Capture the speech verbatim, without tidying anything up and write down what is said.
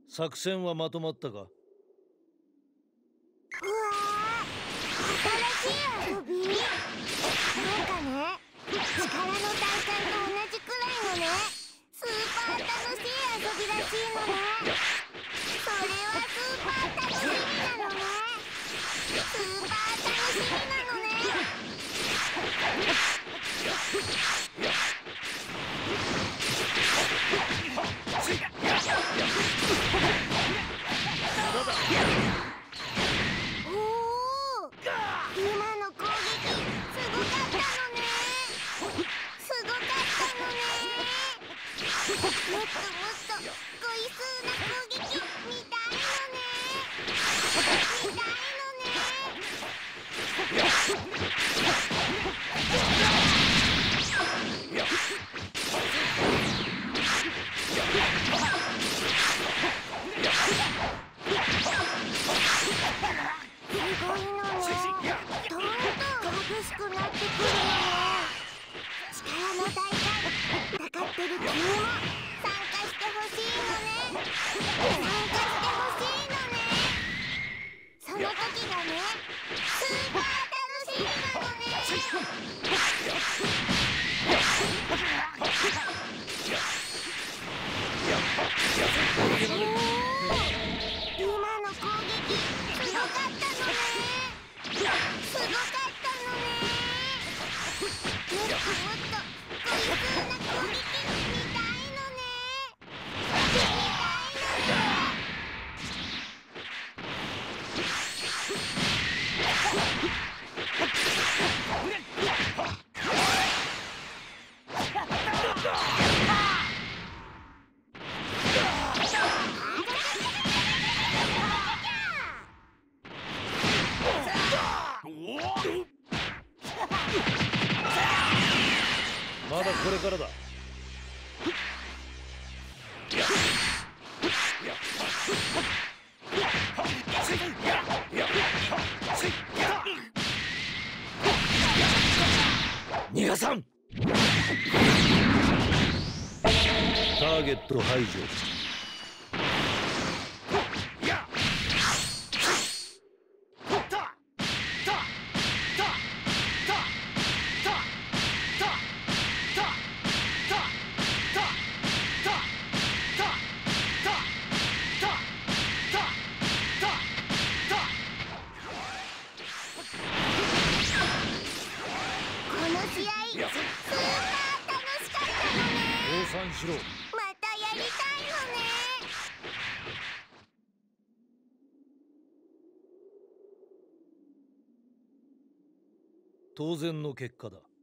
作戦はまとまったか？ うわー、新しい遊び？なんかね、力の大会と同じくらいのね、スーパー楽しい遊びらしいのね。それはスーパー楽しみなのね。スーパー楽しみなのね。おお、今の攻撃すごかったのね。すごかったのね。もっともっと恋しそうな攻撃見たいのね。見たいのね。すごいのね。どんどん激しくなってくるのね。力の大会戦ってる君も参加してほしいのね。参加してほしいのね。その時がね、スーパー楽しみなのね。今の攻撃すごかったのね。すごかったのね。もっともっと恋しそうな攻撃見たいのね。見たいのね。 まだこれからだ。逃がさん。ターゲット排除。 この試合スーパー楽しかったのね。 降参しろ。 またやりたいのね。 当然の結果だ。